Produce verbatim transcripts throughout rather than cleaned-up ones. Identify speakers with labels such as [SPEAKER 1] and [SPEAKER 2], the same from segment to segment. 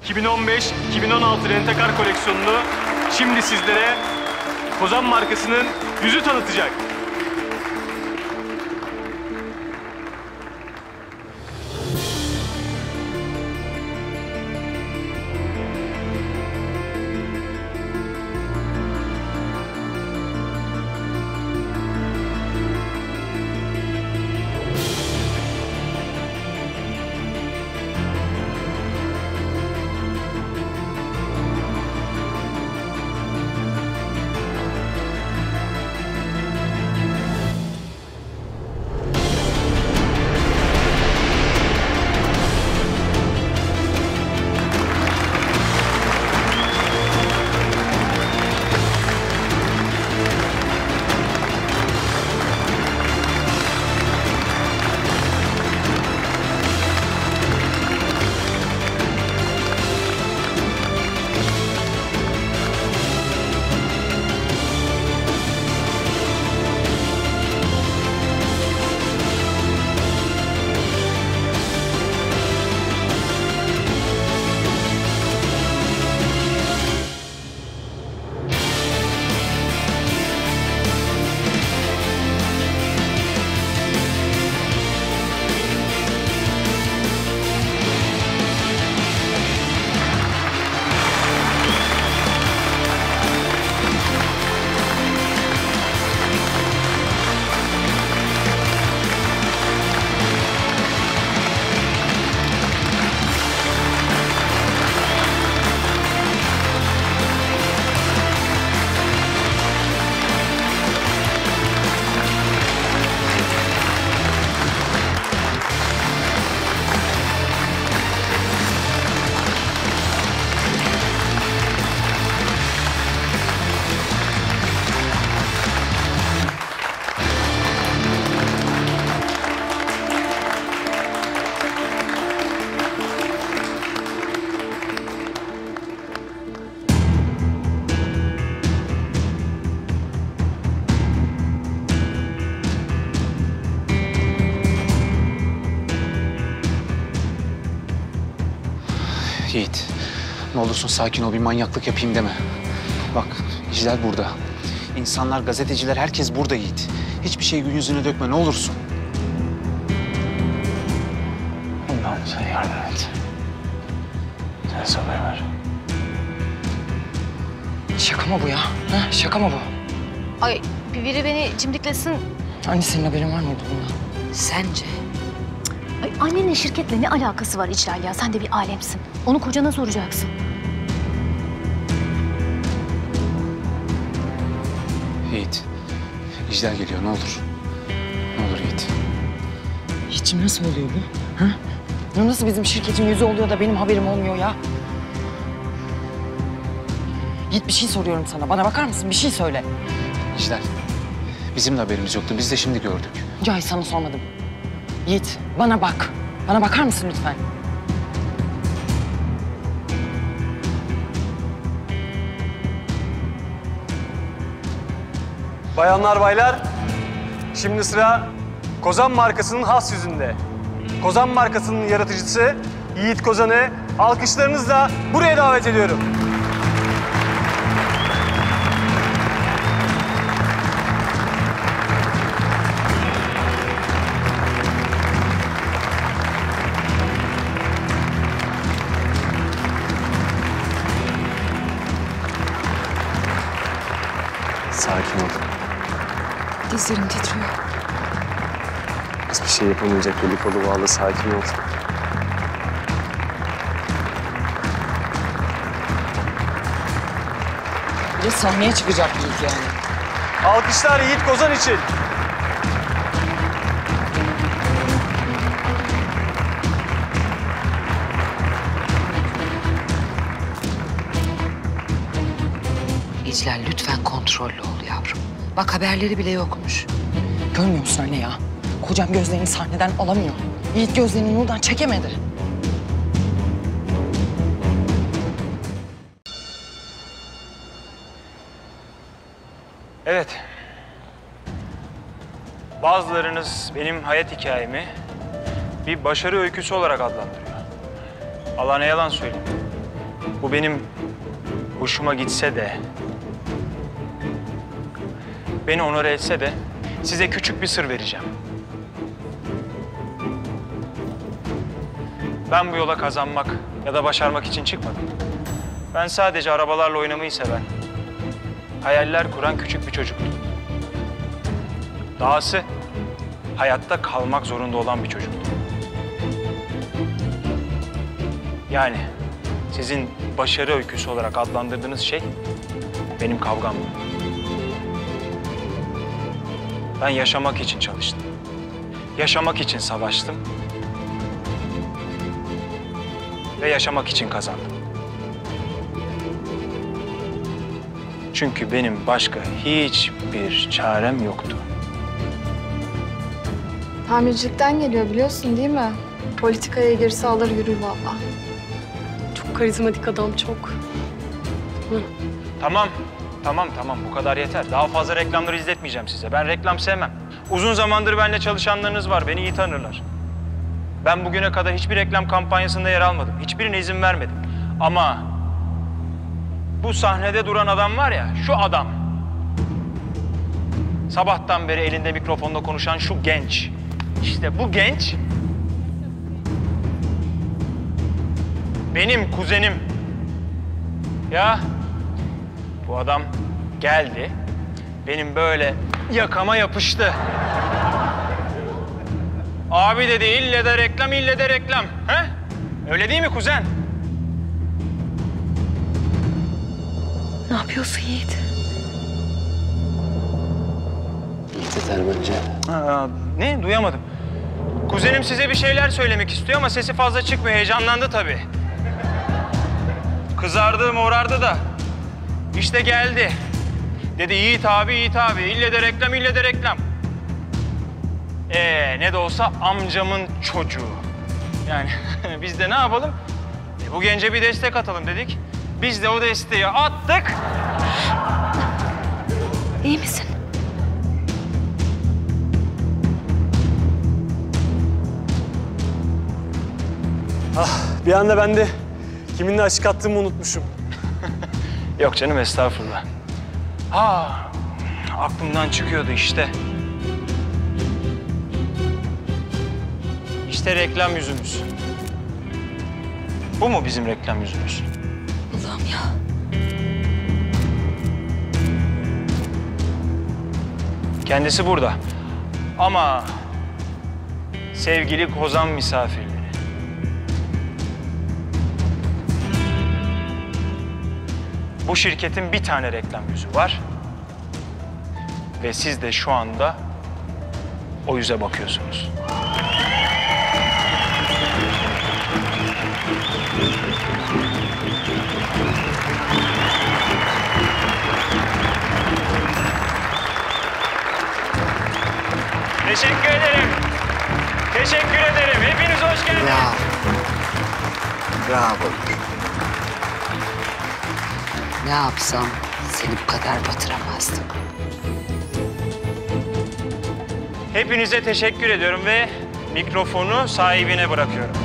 [SPEAKER 1] iki bin on beş iki bin on altı Rent-A-Car koleksiyonunu şimdi sizlere Kozan markasının yüzü tanıtacak.
[SPEAKER 2] Yiğit, ne olursun sakin ol, bir manyaklık yapayım deme. Bak, İclal burada. İnsanlar, gazeteciler, herkes burada Yiğit. Hiçbir şey gün yüzüne dökme, ne olursun.
[SPEAKER 3] Allah'ım sen yardım et. Sen sabır ver.
[SPEAKER 4] Şaka mı bu ya? Ha? Şaka mı bu?
[SPEAKER 5] Ay biri beni cimdiklesin.
[SPEAKER 4] Anne senin haberin var mıydı bundan?
[SPEAKER 5] Sence?
[SPEAKER 6] Ay annenin şirketle ne alakası var İclal ya? Sen de bir alemsin. Onu kocana soracaksın.
[SPEAKER 2] Yiğit, İclal geliyor, ne olur. Ne olur Yiğit.
[SPEAKER 4] Hiçim nasıl oluyor bu? Ha? Ya nasıl bizim şirketin yüzü oluyor da benim haberim olmuyor ya? Yiğit bir şey soruyorum sana. Bana bakar mısın? Bir şey söyle.
[SPEAKER 2] İclal, bizim de haberimiz yoktu. Biz de şimdi gördük.
[SPEAKER 4] Cahil sana sormadım. Yiğit bana bak. Bana bakar mısın lütfen?
[SPEAKER 1] Bayanlar, baylar, şimdi sıra Kozan markasının has yüzünde. Kozan markasının yaratıcısı Yiğit Kozan'ı alkışlarınızla buraya davet ediyorum.
[SPEAKER 3] Sakin ol.
[SPEAKER 5] Dizlerim titriyor.
[SPEAKER 3] Hiçbir şey yapamayacak eli kolu bağlı, sakin ol.
[SPEAKER 4] Bir de sahneye çıkacak Yiğit yani.
[SPEAKER 1] Alkışlar Yiğit Kozan için.
[SPEAKER 5] İclal lütfen kontrollü ol yavrum. Bak haberleri bile yokmuş.
[SPEAKER 4] Görmüyor musun anne ya? Kocam gözlerini sahneden alamıyor. Yiğit gözlerini oradan çekemedi.
[SPEAKER 7] Evet. Bazılarınız benim hayat hikayemi bir başarı öyküsü olarak adlandırıyor. Allah ne yalan söyleyeyim. Bu benim hoşuma gitse de, beni onore etse de size küçük bir sır vereceğim. Ben bu yola kazanmak ya da başarmak için çıkmadım. Ben sadece arabalarla oynamayı seven, hayaller kuran küçük bir çocuktum. Dahası hayatta kalmak zorunda olan bir çocuktum. Yani sizin başarı öyküsü olarak adlandırdığınız şey benim kavgamdı. Ben yaşamak için çalıştım. Yaşamak için savaştım. Ve yaşamak için kazandım. Çünkü benim başka hiçbir çarem yoktu.
[SPEAKER 8] Tamircilikten geliyor biliyorsun değil mi? Politikaya girse alır yürür vallahi.
[SPEAKER 9] Çok karizmatik adam, çok.
[SPEAKER 7] Tamam, tamam, tamam. Bu kadar yeter. Daha fazla reklamları izletmeyeceğim size. Ben reklam sevmem. Uzun zamandır benimle çalışanlarınız var. Beni iyi tanırlar. Ben bugüne kadar hiçbir reklam kampanyasında yer almadım. Hiçbirine izin vermedim. Ama bu sahnede duran adam var ya, şu adam. Sabahtan beri elinde mikrofonla konuşan şu genç. İşte bu genç benim kuzenim. Ya bu adam geldi, benim böyle yakama yapıştı. Abi dedi, ille de reklam, ille de reklam. He? Öyle değil mi kuzen?
[SPEAKER 9] Ne yapıyorsun Yiğit?
[SPEAKER 3] Yeter bence.
[SPEAKER 7] Aa, ne? Duyamadım. Kuzenim size bir şeyler söylemek istiyor ama sesi fazla çıkmıyor. Heyecanlandı tabii. Kızardı, morardı da. İşte geldi. Dedi Yiğit abi, Yiğit abi. İlle de reklam, ille de reklam. Ee, ne de olsa amcamın çocuğu. Yani biz de ne yapalım? E, bu gence bir destek atalım dedik. Biz de o desteği attık.
[SPEAKER 9] İyi misin?
[SPEAKER 1] Bir anda ben de kiminle aşık attığımı unutmuşum.
[SPEAKER 7] Yok canım, estağfurullah. Ha, aklımdan çıkıyordu işte. İşte reklam yüzümüz. Bu mu bizim reklam yüzümüz?
[SPEAKER 9] Allah'ım ya.
[SPEAKER 7] Kendisi burada. Ama sevgili Kozan misafirleri. Bu şirketin bir tane reklam yüzü var. Ve siz de şu anda o yüze bakıyorsunuz. Teşekkür ederim. Teşekkür ederim. Hepiniz hoş geldiniz.
[SPEAKER 5] Bravo. Bravo. Ne yapsam seni bu kadar batıramazdım.
[SPEAKER 7] Hepinize teşekkür ediyorum ve mikrofonu sahibine bırakıyorum.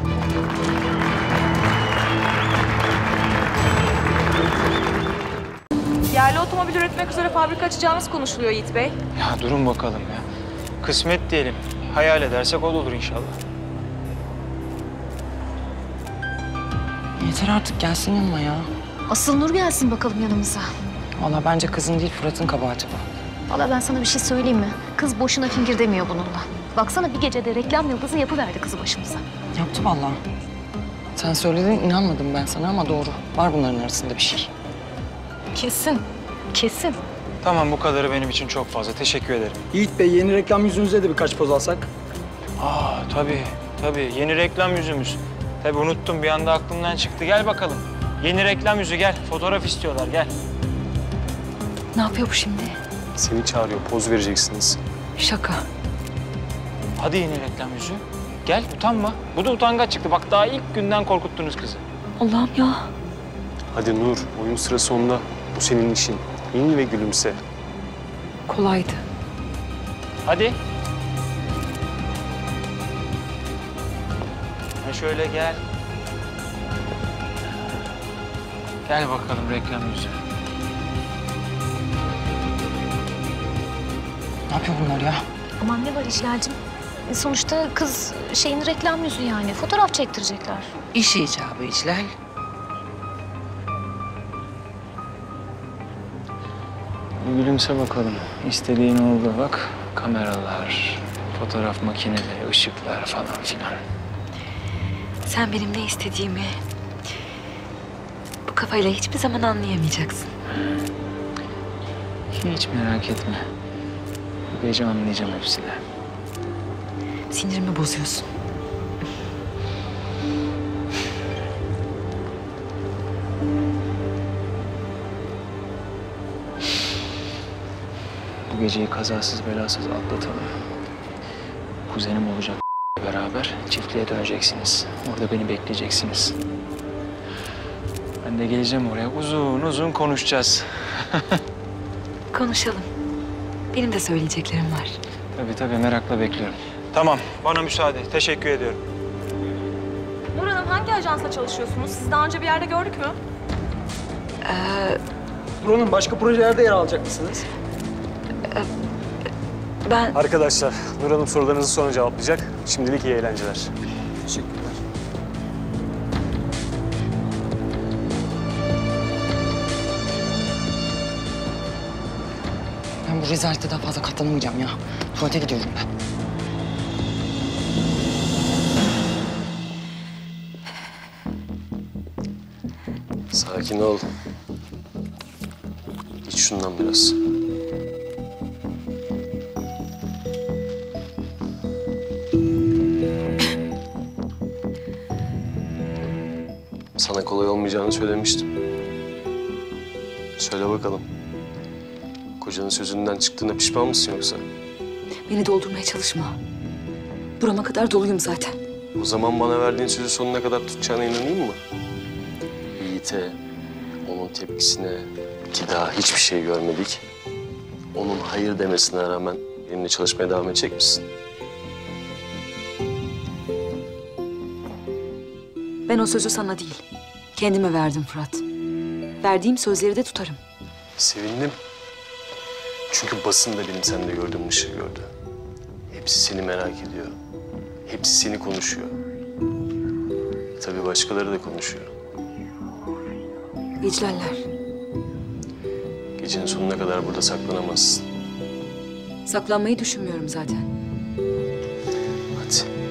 [SPEAKER 10] Yerli otomobil üretmek üzere fabrika açacağınız konuşuluyor Yiğit Bey.
[SPEAKER 7] Ya durun bakalım ya. Kısmet diyelim. Hayal edersek o da olur inşallah.
[SPEAKER 4] Yeter artık, gelsin yanıma ya.
[SPEAKER 6] Asıl Nur gelsin bakalım yanımıza.
[SPEAKER 4] Vallahi bence kızın değil, Fırat'ın kabahati bu.
[SPEAKER 6] Vallahi ben sana bir şey söyleyeyim mi? Kız boşuna fingir demiyor bununla. Baksana bir gecede reklam yıldızı yapıverdi kızı başımıza.
[SPEAKER 4] Yaptı vallahi. Sen söyledin, inanmadım ben sana ama doğru. Var bunların arasında bir şey.
[SPEAKER 6] Kesin, kesin.
[SPEAKER 7] Tamam, bu kadarı benim için çok fazla. Teşekkür ederim.
[SPEAKER 11] Yiğit Bey, yeni reklam yüzünüze de birkaç poz alsak.
[SPEAKER 7] Aa tabii, tabii. Yeni reklam yüzümüz. Tabii unuttum, bir anda aklımdan çıktı. Gel bakalım. Yeni reklam yüzü gel. Fotoğraf istiyorlar, gel.
[SPEAKER 9] Ne yapıyor bu şimdi?
[SPEAKER 3] Seni çağırıyor, poz vereceksiniz.
[SPEAKER 9] Şaka.
[SPEAKER 7] Hadi yeni reklam yüzü. Gel, utanma. Bu da utangaç çıktı. Bak daha ilk günden korkuttunuz kızı.
[SPEAKER 9] Allah'ım ya.
[SPEAKER 3] Hadi Nur, oyun sıra sonunda. Bu senin işin. İn ve gülümse.
[SPEAKER 9] Kolaydı.
[SPEAKER 7] Hadi. Ha şöyle gel. Gel bakalım reklam yüzü.
[SPEAKER 4] Ne yapıyor bunlar ya?
[SPEAKER 6] Aman ne var İclal'cim? E, Sonuçta kız şeyin reklam yüzü yani. Fotoğraf çektirecekler.
[SPEAKER 5] İş icabı İclal.
[SPEAKER 7] Bir gülümse bakalım. İstediğin oldu bak. Kameralar, fotoğraf makineleri, ışıklar falan filan.
[SPEAKER 9] Sen benim ne istediğimi bu kafayla hiçbir zaman anlayamayacaksın.
[SPEAKER 7] Hiç merak etme. Bu gece anlayacağım hepsini.
[SPEAKER 9] Sinirimi bozuyorsun.
[SPEAKER 7] Bu geceyi kazasız belasız atlatalım. Kuzenim olacak beraber çiftliğe döneceksiniz. Orada beni bekleyeceksiniz. Ben de geleceğim oraya. Uzun uzun konuşacağız.
[SPEAKER 9] Konuşalım. Benim de söyleyeceklerim var.
[SPEAKER 7] Tabii tabii merakla bekliyorum. Tamam bana müsaade. Teşekkür ediyorum.
[SPEAKER 10] Nur Hanım hangi ajansla çalışıyorsunuz? Sizi daha önce bir yerde gördük mü?
[SPEAKER 9] Ee,
[SPEAKER 11] Buranın başka projelerde yer alacak mısınız?
[SPEAKER 9] ben
[SPEAKER 1] Arkadaşlar, Nur Hanım sorularınızı sonra cevaplayacak. Şimdilik iyi eğlenceler.
[SPEAKER 11] Teşekkürler.
[SPEAKER 4] Ben bu rezalete daha fazla katlanamayacağım ya. Tuvalete gidiyorum ben.
[SPEAKER 3] Sakin ol. İç şundan biraz. Sana kolay olmayacağını söylemiştim. Söyle bakalım. Kocanın sözünden çıktığına pişman mısın yoksa?
[SPEAKER 9] beni doldurmaya çalışma. Burama kadar doluyum zaten.
[SPEAKER 3] O zaman bana verdiğin sözü sonuna kadar tutacağına inanayım mı? Yiğit'e, onun tepkisine ki daha hiçbir şey görmedik. Onun hayır demesine rağmen benimle çalışmaya devam edecek misin?
[SPEAKER 9] Ben o sözü sana değil, kendime verdim Fırat. Verdiğim sözleri de tutarım.
[SPEAKER 3] Sevindim. Çünkü basın da benim sende gördüğüm ışığı gördü. Hepsi seni merak ediyor. Hepsi seni konuşuyor. Tabii başkaları da konuşuyor.
[SPEAKER 9] İclaller.
[SPEAKER 3] Gecenin sonuna kadar burada saklanamazsın.
[SPEAKER 9] Saklanmayı düşünmüyorum zaten.
[SPEAKER 3] Hadi.